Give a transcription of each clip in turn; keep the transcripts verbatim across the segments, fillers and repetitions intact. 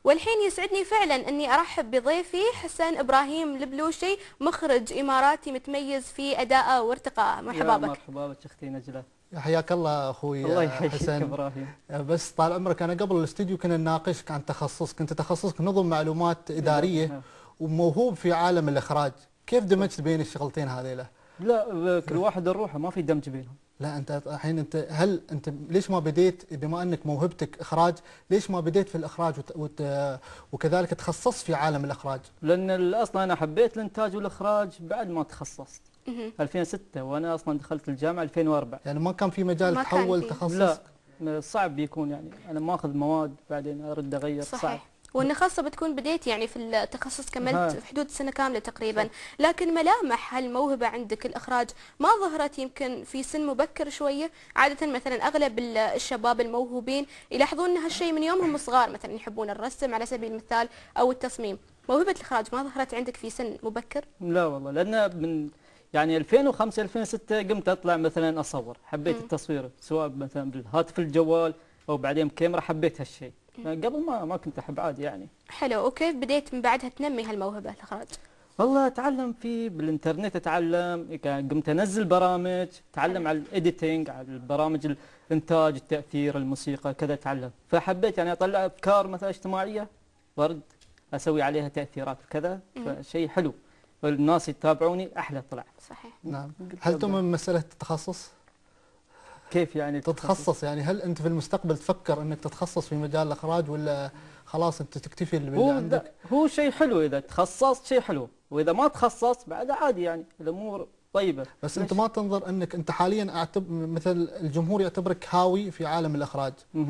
والحين يسعدني فعلا أني أرحب بضيفي حسن إبراهيم البلوشي، مخرج إماراتي متميز في أدائه وارتقائه. مرحبا بك. مرحبا بك أختي نجلة. حياك الله اخوي الله يحييك حسن. ابراهيم. بس طال عمرك، انا قبل الاستديو كنا نناقشك عن تخصصك، انت تخصصك نظم معلومات اداريه وموهوب في عالم الاخراج، كيف دمجت بين الشغلتين هذيلا؟ لا كل واحد نروحه، ما في دمج بينهم. لا انت الحين انت هل انت ليش ما بديت، بما انك موهبتك اخراج، ليش ما بديت في الاخراج وت... وت... وكذلك تخصصت في عالم الاخراج؟ لان اصلا انا حبيت الانتاج والاخراج بعد ما تخصصت ألفين وستة، وانا اصلا دخلت الجامعه ألفين وأربعة. يعني ما كان في مجال تحول تخصص؟ لا صعب بيكون، يعني انا ماخذ مواد بعدين ارد اغير. صحيح. صعب. وإن خاصة بتكون بديت يعني في التخصص، كملت في حدود سنة كاملة تقريبا، لكن ملامح هالموهبة عندك الإخراج ما ظهرت يمكن في سن مبكر شوية. عادة مثلا أغلب الشباب الموهوبين يلاحظون أن هالشيء من يومهم صغار، مثلا يحبون الرسم على سبيل المثال أو التصميم. موهبة الإخراج ما ظهرت عندك في سن مبكر؟ لا والله، لأن من يعني ألفين وخمسة ألفين وستة قمت أطلع مثلا أصور، حبيت م. التصوير سواء مثلا بالهاتف الجوال أو بعدين بكاميرا، حبيت هالشيء. قبل ما ما كنت احب عادي يعني. حلو. وكيف بديت من بعدها تنمي هالموهبه الاخراج؟ والله اتعلم في بالانترنت، اتعلم، قمت انزل برامج، اتعلم على الايديتنج، على البرامج الانتاج، التاثير، الموسيقى، كذا اتعلم. فحبيت يعني اطلع افكار مثلا اجتماعيه وارد اسوي عليها تاثيرات وكذا، فشيء حلو والناس يتابعوني احلى طلع. صحيح. نعم. هل تؤمن بمساله التخصص؟ كيف يعني تتخصص؟ يعني هل انت في المستقبل تفكر انك تتخصص في مجال الاخراج، ولا خلاص انت تكتفي باللي عندك؟ هو شيء حلو اذا تخصصت، شيء حلو، واذا ما تخصصت بعد عادي، يعني الامور طيبه. بس انت ما تنظر انك انت حاليا اعتبر مثل الجمهور يعتبرك هاوي في عالم الاخراج،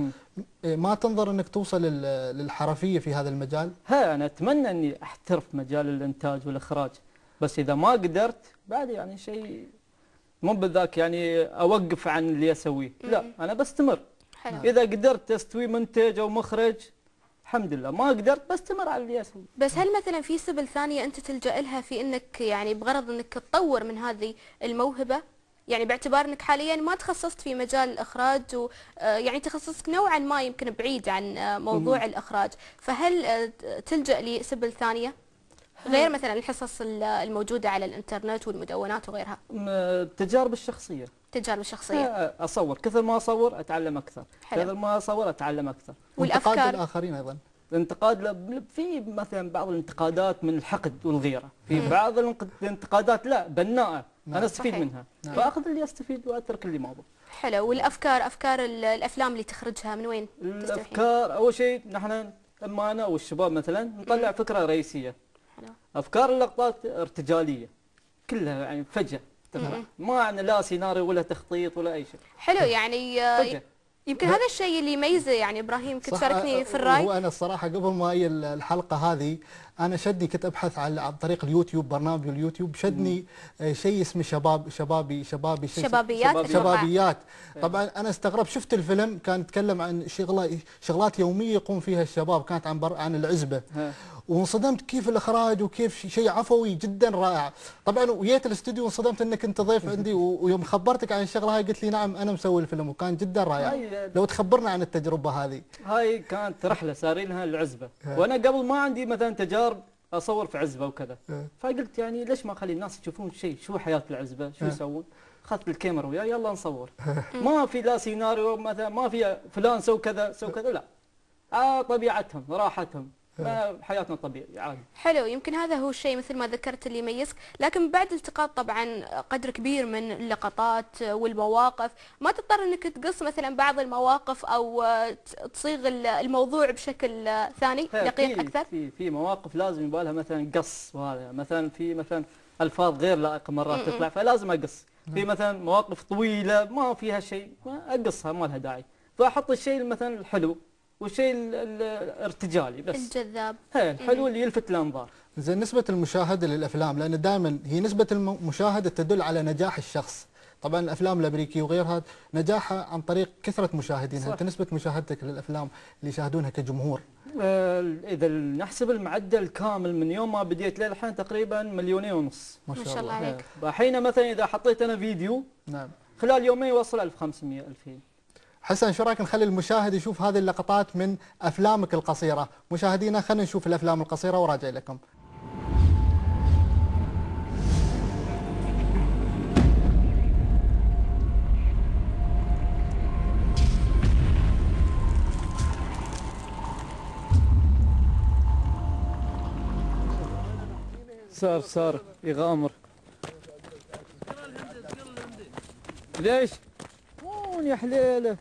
ما تنظر انك توصل للحرفيه في هذا المجال؟ ها انا اتمنى اني احترف مجال الانتاج والاخراج، بس اذا ما قدرت بعد يعني شيء مو بذاك يعني اوقف عن اللي اسويه، لا انا بستمر. حلو. اذا قدرت استوي منتج او مخرج الحمد لله، ما قدرت بستمر على اللي اسويه. بس هل مثلا في سبل ثانيه انت تلجا لها في انك يعني بغرض انك تطور من هذه الموهبه؟ يعني باعتبار انك حاليا ما تخصصت في مجال الاخراج، ويعني تخصصك نوعا ما يمكن بعيد عن موضوع الاخراج، فهل تلجا لسبل ثانيه غير مثلا الحصص الموجودة على الانترنت والمدونات وغيرها؟ التجارب الشخصية. التجارب الشخصية. أصور، كثر ما أصور أتعلم أكثر، حلو. كثر ما أصور أتعلم أكثر. والأفكار الآخرين أيضا. الانتقاد، في مثلا بعض الانتقادات من الحقد والغيرة، في بعض الانتقادات لا بناءة، نعم. أنا أستفيد منها، نعم. فأخذ اللي أستفيد وأترك اللي ما أبغى. حلو. والأفكار، أفكار الأفلام اللي تخرجها من وين تستوحي؟ الأفكار أول شيء نحن أما أنا والشباب مثلا نطلع فكرة رئيسية. حلو. أفكار اللقطات ارتجالية كلها، يعني فجأة تفرح، ما عندنا لا سيناريو ولا تخطيط ولا أي شيء. حلو. يعني فجأة. يمكن هذا الشيء اللي يميزه. يعني ابراهيم كنت شاركني في الراي. هو انا الصراحه قبل ما هي الحلقه هذه انا شدني، كنت ابحث عن عن طريق اليوتيوب، برنامج اليوتيوب شدني شيء اسمه شباب شبابي شبابي شيء شبابيات. شبابيات. طبعا انا استغربت، شفت الفيلم كان يتكلم عن شغله شغلات يوميه يقوم فيها الشباب، كانت عن عن العزبه، وانصدمت كيف الاخراج وكيف شيء عفوي جدا رائع. طبعا وجيت الاستوديو وانصدمت انك انت ضيف عندي، ويوم خبرتك عن الشغله هاي قلت لي نعم انا مسوي الفيلم، وكان جدا رائع. لو تخبرنا عن التجربه هذه. هاي كانت رحله سارينها العزبه، وانا قبل ما عندي مثلا تجارب اصور في عزبه وكذا، فقلت يعني ليش ما اخلي الناس يشوفون شيء، شو حياه العزبه، شو يسوون. اخذت الكاميرا وياي يلا نصور. ما في لا سيناريو مثلا، ما في فلان سو كذا سو كذا، لا آه طبيعتهم راحتهم، ما حياتنا طبيعي عادي. حلو. يمكن هذا هو الشيء مثل ما ذكرت اللي يميزك، لكن بعد التقاط طبعا قدر كبير من اللقطات والمواقف، ما تضطر انك تقص مثلا بعض المواقف او تصيغ الموضوع بشكل ثاني دقيق اكثر؟ في في مواقف لازم يبغى لها مثلا قص، وهذا مثلا في مثلا الفاظ غير لائقه مرات تطلع، فلازم اقص. في مثلا مواقف طويله ما فيها شيء اقصها، ما لها داعي، فاحط الشيء مثلا الحلو والشيء الارتجالي بس الجذاب، هي الحلو اللي يلفت الانظار. زين، نسبة المشاهدة للأفلام، لأن دائما هي نسبة المشاهدة تدل على نجاح الشخص. طبعا الأفلام الأمريكية وغيرها نجاحها عن طريق كثرة مشاهدينها، أنت نسبة مشاهدتك للأفلام اللي يشاهدونها كجمهور؟ آه إذا نحسب المعدل الكامل من يوم ما بديت للحين تقريبا مليونين ونص. ما شاء الله عليك. الحين مثلا إذا حطيت أنا فيديو، نعم، خلال يومين يوصل ألف وخمسمئة ألفين. حسن شو رايك نخلي المشاهد يشوف هذه اللقطات من افلامك القصيره؟ مشاهدينا خلينا نشوف الافلام القصيره وراجع لكم. صار صار يغامر. ليش؟ وين يا حليله؟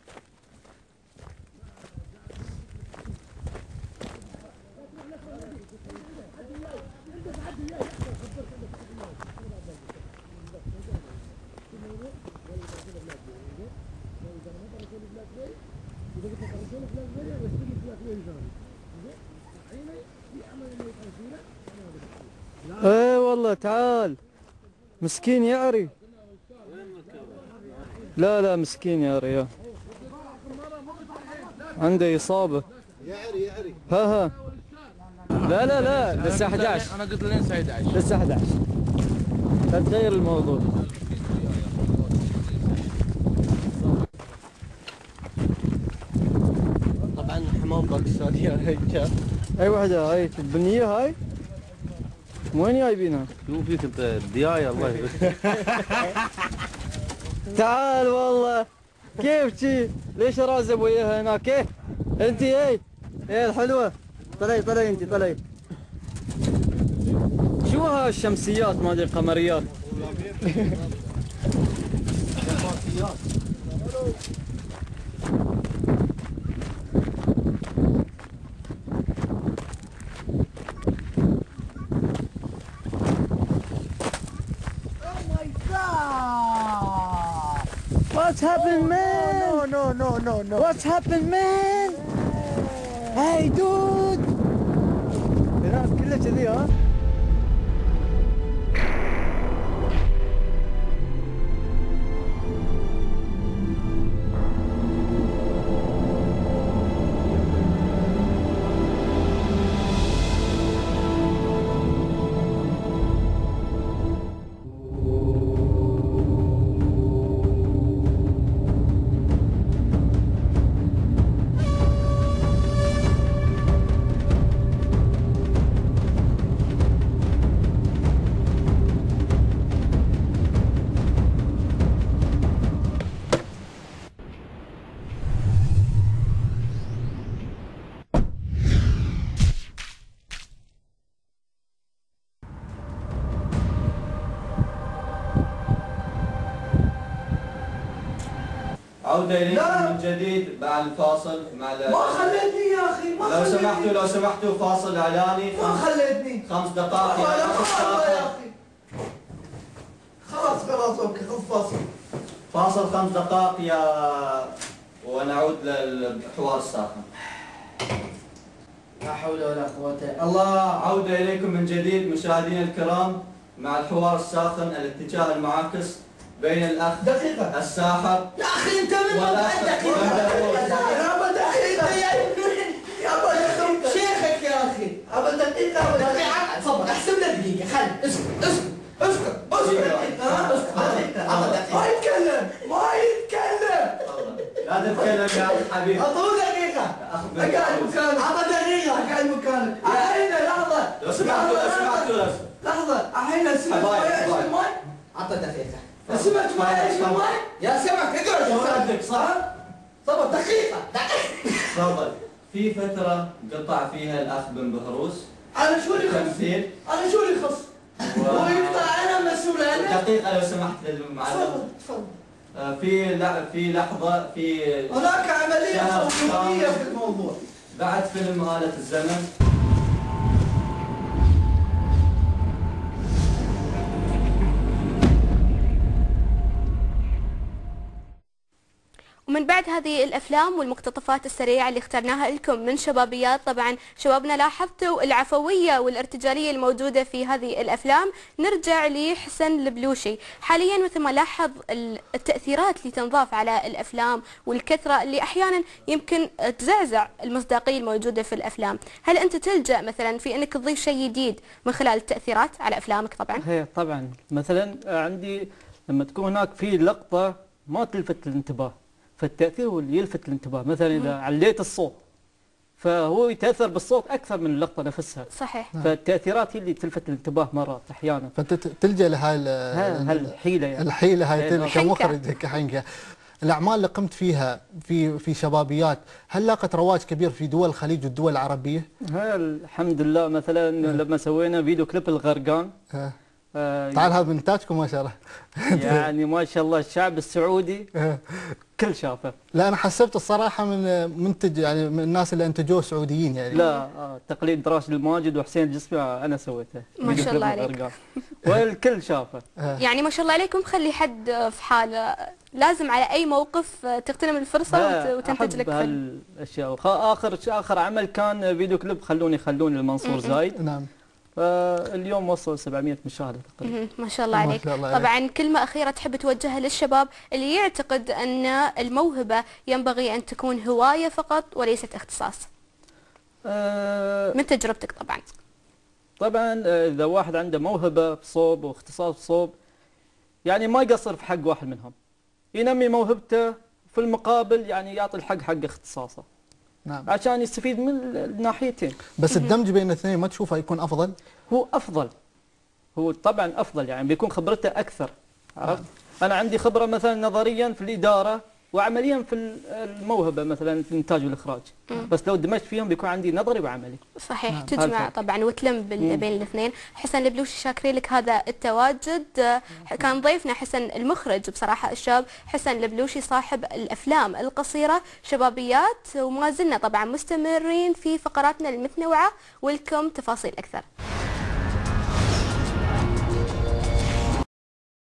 اي والله تعال مسكين يعري. لا لا مسكين يعري، عنده إصابة. يعري يعري ها ها لا لا لا لسه أحد عشر. انا قلت لين الساعه احد عشر لسه أحد عشر. لا تغير الموضوع. طبعا حمام باكستاني هيك. اي وحده هاي البنيه هاي وين جايبينها؟ شو فيك انت الديايه الله يبارك. تعال والله كيف شي؟ ليش رازب وياها هناك؟ ايه انت ايه ايه الحلوه طلعي طلعي انت طلعي. شو هالشمسيات ما ادري القمريات؟ What's happened, man? No, no, no, no, no. What's happened, man? Hey, dude. الناس كلها كذي ها؟ عودة إليكم من جديد بعد الفاصل مع ما خليتني يا اخي ما لو خليتني. سمحتوا لو سمحتوا فاصل إعلاني ما خليتني خمس دقائق والله يا ما أخي. والله يا اخي خلاص خلاص اوكي خذ فاصل. فاصل خمس دقائق يا ونعود للحوار الساخن. لا حول ولا قوة الا الله. عودة إليكم من جديد مشاهدينا الكرام مع الحوار الساخن الاتجاه المعاكس بين الأخ دقيقة الساحر. يا اخي انت من ولا وضع أخ- دقيقة ولا- يا ابا دقيقة يا ابن يا ابا شيخك يا اخي ابا دقيقة دقيقة تفضل احسب له دقيقة خل اسكت اسكت اسكت اسكت ها؟ اسكت عطى دقيقة ما يتكلم ما يتكلم. لا تتكلم يا حبيبي. اعطوه دقيقة اقعد مكانك عطى دقيقة اقعد مكانك الحين لحظة لو سمحتوا لو سمحتوا لو لحظة الحين سمعت حبايب، ما ايش حبايب. الماي؟ عطى دقيقة سمعت ما ايش الماي؟ يا سمعك اقعد صدق صح؟ طب دقيقة دقيقة. تفضل. في فترة قطع فيها الأخ بن بهروس انا شو اللي يخص؟ تمثيل. انا شو اللي يخص؟ و- هو يقطع انا مسؤول عنه؟ دقيقة لو سمحت للمعلم. تفضل تفضل. آه، في لا في لحظة في هناك عملية شهر صهيونية كامل في الموضوع. بعد فيلم آلة الزمن. ومن بعد هذه الأفلام والمقتطفات السريعة اللي اخترناها لكم من شبابيات، طبعا شبابنا لاحظتوا العفوية والارتجالية الموجودة في هذه الأفلام. نرجع لحسن البلوشي. حاليا مثل ما لاحظ التأثيرات اللي تنضاف على الأفلام والكثرة اللي أحيانا يمكن تزعزع المصداقية الموجودة في الأفلام. هل أنت تلجأ مثلا في أنك تضيف شيء جديد من خلال التأثيرات على أفلامك؟ طبعا هي طبعا مثلا عندي لما تكون هناك في لقطة ما تلفت الانتباه فالتاثير هو اللي يلفت الانتباه. مثلا اذا عليت الصوت فهو يتاثر بالصوت اكثر من اللقطه نفسها. صحيح. فالتاثيرات هي اللي تلفت الانتباه مرات احيانا. فانت تلجا لهاي الحيله يعني الحيله هاي حنكة. كمخرج كحنكه. الاعمال اللي قمت فيها في في شبابيات هل لاقت رواج كبير في دول الخليج والدول العربيه؟ ها الحمد لله. مثلا لما سوينا فيديو كليب الغرقان ها. آه تعال هذا من انتاجكم ما شاء الله. يعني ما شاء الله الشعب السعودي كل شافه. لا انا حسبت الصراحه من منتج يعني من الناس اللي انتجوه سعوديين يعني. لا آه تقليد راشد الماجد وحسين الجسمي انا سويته. ما شاء الله عليك. والكل شافه. يعني ما شاء الله عليكم خلي حد في حاله، لازم على اي موقف تغتنم الفرصه وتنتج لك فيلم. الاشياء اخر اخر عمل كان فيديو كليب خلوني خلوني لمنصور زايد. نعم. فاليوم وصل سبعمئة مشاهده تقريبا. ما شاء الله عليك. طبعا كلمه اخيره تحب توجهها للشباب اللي يعتقد ان الموهبه ينبغي ان تكون هوايه فقط وليست اختصاص. أه من تجربتك طبعا. طبعا اذا واحد عنده موهبه بصوب واختصاص بصوب يعني ما يقصر في حق واحد منهم، ينمي موهبته في المقابل يعني يعطي الحق حق اختصاصه. نعم. عشان يستفيد من الناحيتين. بس الدمج بين الاثنين ما تشوفه يكون افضل؟ هو افضل. هو طبعا افضل يعني بيكون خبرته اكثر. عرفت؟ انا عندي خبره مثلا نظريا في الاداره وعمليا في الموهبه مثلا في الانتاج والاخراج. مم. بس لو دمجت فيهم بيكون عندي نظري وعملي. صحيح. نعم. تجمع طبعا وتلم بين الاثنين. حسن البلوشي شاكرين لك هذا التواجد. كان ضيفنا حسن المخرج بصراحه الشاب حسن البلوشي صاحب الافلام القصيره شبابيات، وما زلنا طبعا مستمرين في فقراتنا المتنوعه ولكم تفاصيل اكثر.